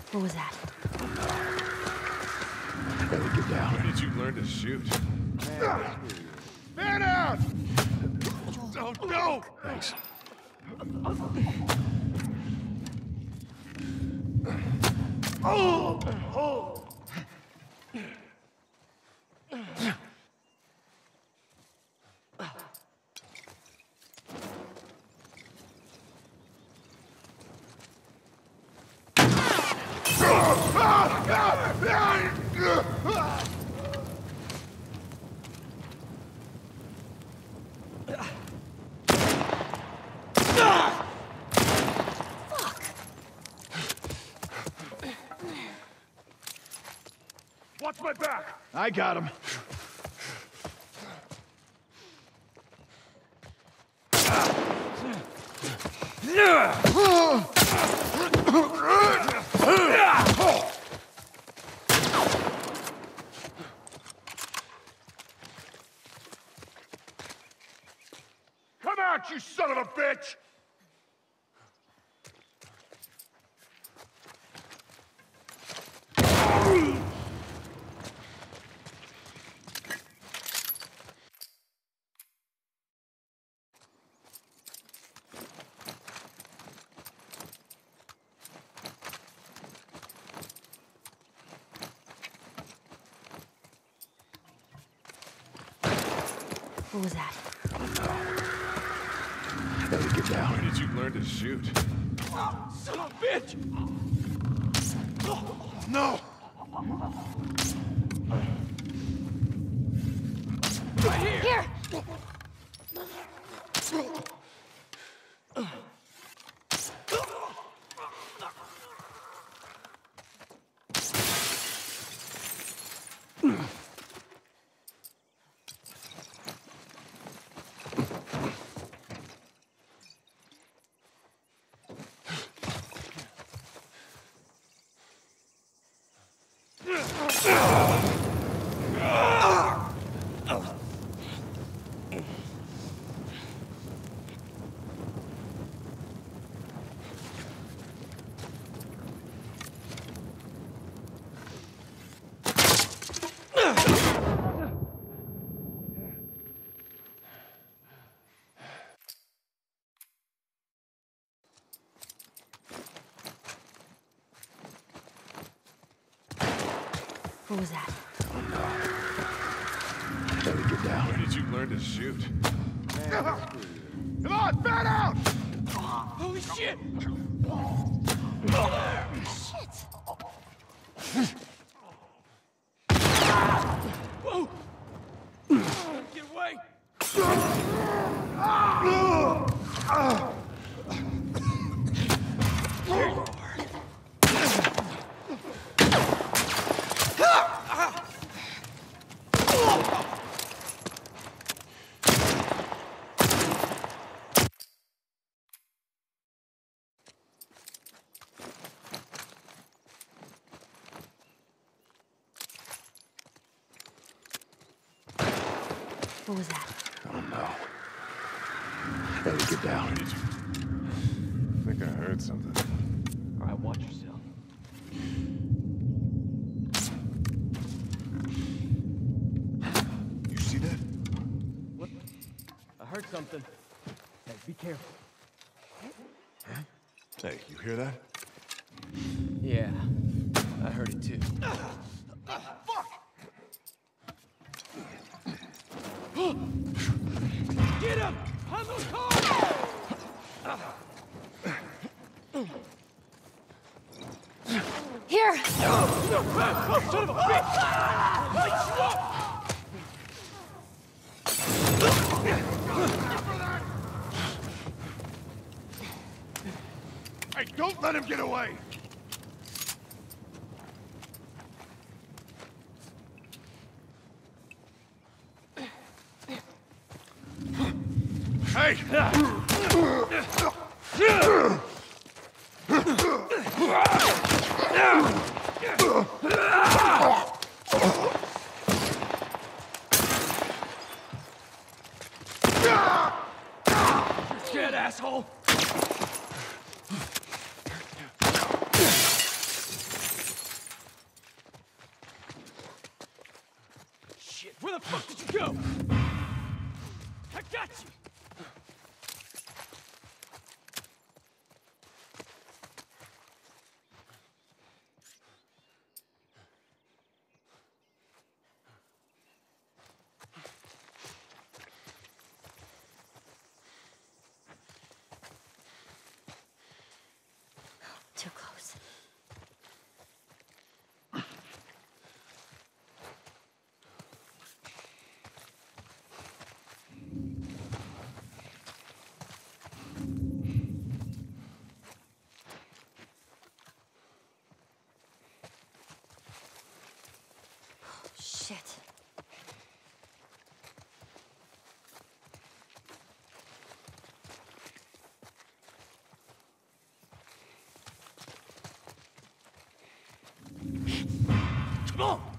What was that? Better get down. Where did you learn to shoot? Man out! Oh, no! Thanks. Oh! Oh! Watch my back! I got him. Come out, you son of a bitch! What was that? Better get down. Where did you learn to shoot? Son of a bitch! No! Right here! What was that? Better get down. Where did you learn to shoot? Come on, fan out! Holy shit! Shit! Whoa! Get away! Here you are. What was that? Oh no. Better get down. Where did you... I think I heard something. All right, watch yourself. You see that? What? I heard something. Hey, be careful. Hey, you hear that? Yeah, I heard it too. Get him! On those cars! Here! Oh, son of a bitch! Light you up! Hey, don't let him get away! Hey! You're scared, asshole! go! I got you! Too close. Oh, shit. Come on!